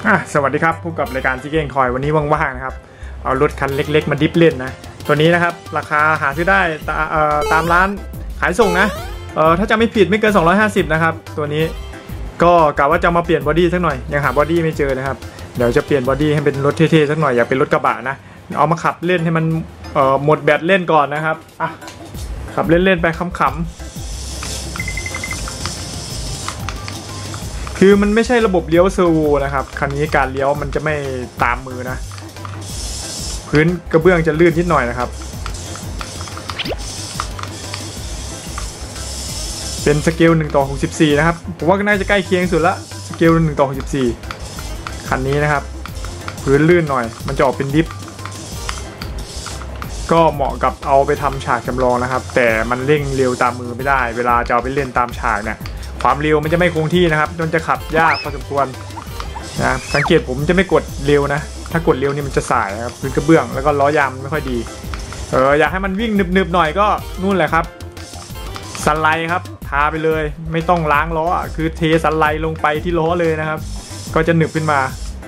สวัสดีครับพบกับรายการซิเก้งทอยวันนี้ว่างๆนะครับเอารถคันเล็กๆมาดิฟเล่นนะตัวนี้นะครับราคาหาซื้อได้ตามร้านขายส่งนะถ้าจะไม่ผิดไม่เกิน250นะครับตัวนี้ก็กะว่าจะมาเปลี่ยนบอดี้สักหน่อยยังหาบอดี้ไม่เจอนะครับเดี๋ยวจะเปลี่ยนบอดี้ให้เป็นรถเท่ๆสักหน่อยอยากเป็นรถกระบะนะเอามาขับเล่นให้มันหมดแบตเล่นก่อนนะครับขับเล่นๆไปขำๆคือมันไม่ใช่ระบบเลี้ยวเซอร์โวนะครับคันนี้การเลี้ยวมันจะไม่ตามมือนะพื้นกระเบื้องจะลื่นนิดหน่อยนะครับเป็นสเกล1:64นะครับผมว่าก็น่าจะใกล้เคียงสุดละสเกล1:64คันนี้นะครับพื้นลื่นหน่อยมันจะออกเป็นดิฟก็เหมาะกับเอาไปทำฉากจำลองนะครับแต่มันเร่งเร็วตามมือไม่ได้เวลาจะเอาไปเล่นตามฉากเนี่ยความเร็วมันจะไม่คงที่นะครับจนจะขับยากพอสมควรนะสังเกตผมจะไม่กดเร็วนะถ้ากดเร็วนี่มันจะสายนะครับพื้นกระเบื้องแล้วก็ล้อยางไม่ค่อยดีอยากให้มันวิ่งหนึบๆหน่อยก็นู่นแหละครับสไลด์ครับทาไปเลยไม่ต้องล้างล้อคือเทสไลด์ลงไปที่ล้อเลยนะครับก็จะหนึบขึ้นมา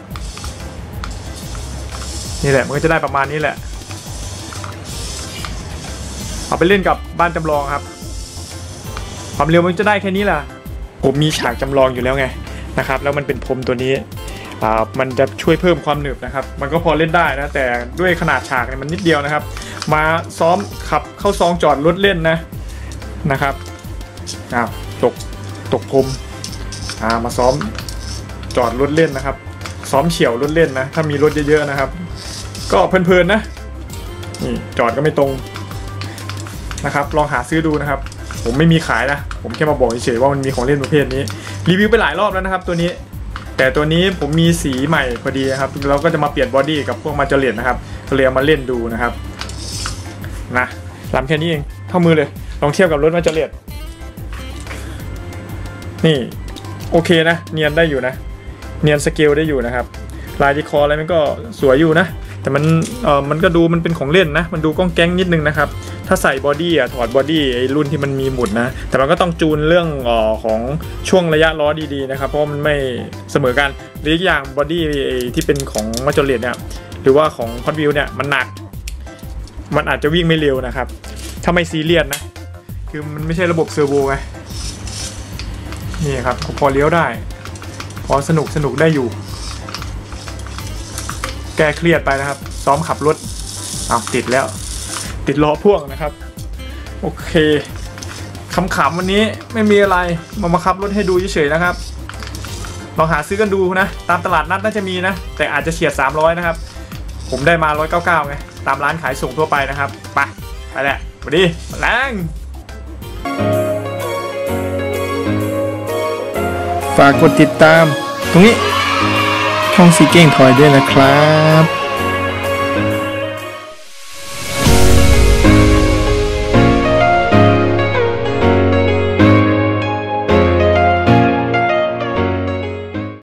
นี่แหละมันก็จะได้ประมาณนี้แหละเอาไปเล่นกับบ้านจำลองครับความเร็วมันจะได้แค่นี้แหละผมมีฉากจำลองอยู่แล้วไงนะครับแล้วมันเป็นพรมตัวนี้มันจะช่วยเพิ่มความหนึบนะครับมันก็พอเล่นได้นะแต่ด้วยขนาดฉากเนี่ยมันนิดเดียวนะครับมาซ้อมขับเข้าซองจอดรถเล่นนะครับตกพรมมาซ้อมจอดรถเล่นนะครับซ้อมเฉี่ยวรถเล่นนะถ้ามีรถเยอะๆนะครับก็เพลินๆนะนี่จอดก็ไม่ตรงนะครับลองหาซื้อดูนะครับผมไม่มีขายนะผมแค่มาบอกเฉยๆว่ามันมีของเล่นประเภทนี้รีวิวไปหลายรอบแล้วนะครับตัวนี้แต่ตัวนี้ผมมีสีใหม่พอดีนะครับเราก็จะมาเปลี่ยนบอดี้กับพวกมาเจเลตนะครับก็เลยเอามาเล่นดูนะครับนะลำแค่นี้เองเท่ามือเลยลองเทียบกับรถมาเจเลตนี่โอเคนะเนียนได้อยู่นะเนียนสเกลได้อยู่นะครับลายดีคออะไรมันก็สวยอยู่นะแต่มันก็ดูมันเป็นของเล่นนะมันดูก้องแก๊งนิดนึงนะครับถ้าใส่บอดี้ถอดบอดี้ไอ้รุ่นที่มันมีหมุดนะแต่มันก็ต้องจูนเรื่องของช่วงระยะล้อดีๆนะครับเพราะมันไม่เสมอกันหรืออย่างบอดี้ที่เป็นของมาจอเลตเนี่ยหรือว่าของคอนวิวเนี่ยมันหนักมันอาจจะวิ่งไม่เร็วนะครับถ้าไม่ซีเรียสนะคือมันไม่ใช่ระบบเซอร์โวไงนี่ครับพอเลี้ยวได้พอสนุกได้อยู่แก้เครียดไปนะครับซ้อมขับรถติดแล้วติดล้อพ่วงนะครับโอเคขำๆวันนี้ไม่มีอะไรมาขับรถให้ดูเฉยๆนะครับลองหาซื้อกันดูนะตามตลาดนัดน่าจะมีนะแต่อาจจะเฉียด300นะครับผมได้มา199ไงตามร้านขายส่งทั่วไปนะครับไปแหละสวัสดีแรงฝากกดติดตามตรงนี้ช่องซิเก้งทอยด้วยนะครับ